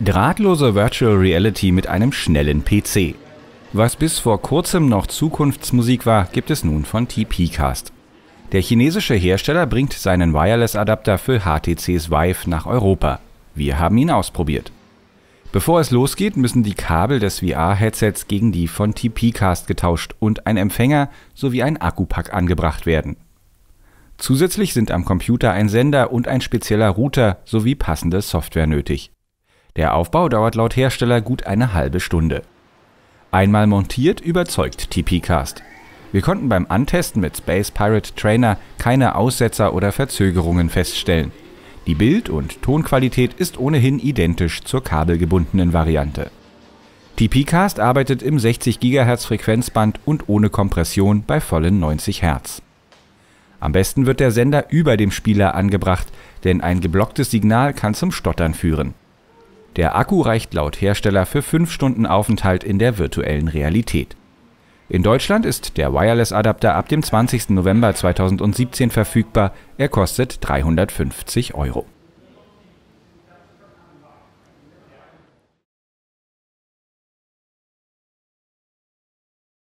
Drahtlose Virtual Reality mit einem schnellen PC. Was bis vor kurzem noch Zukunftsmusik war, gibt es nun von TPcast. Der chinesische Hersteller bringt seinen Wireless-Adapter für HTC's Vive nach Europa. Wir haben ihn ausprobiert. Bevor es losgeht, müssen die Kabel des VR-Headsets gegen die von TPcast getauscht und ein Empfänger sowie ein Akkupack angebracht werden. Zusätzlich sind am Computer ein Sender und ein spezieller Router sowie passende Software nötig. Der Aufbau dauert laut Hersteller gut eine halbe Stunde. Einmal montiert, überzeugt TPcast. Wir konnten beim Antesten mit Space Pirate Trainer keine Aussetzer oder Verzögerungen feststellen. Die Bild- und Tonqualität ist ohnehin identisch zur kabelgebundenen Variante. TPcast arbeitet im 60 GHz Frequenzband und ohne Kompression bei vollen 90 Hz. Am besten wird der Sender über dem Spieler angebracht, denn ein geblocktes Signal kann zum Stottern führen. Der Akku reicht laut Hersteller für 5 Stunden Aufenthalt in der virtuellen Realität. In Deutschland ist der Wireless-Adapter ab dem 20. November 2017 verfügbar. Er kostet 350 €.